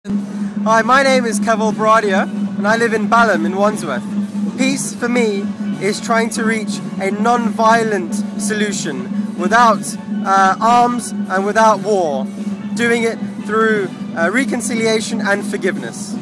Hi, my name is Keval Baradia and I live in Balham in Wandsworth. Peace for me is trying to reach a non-violent solution without arms and without war, doing it through reconciliation and forgiveness.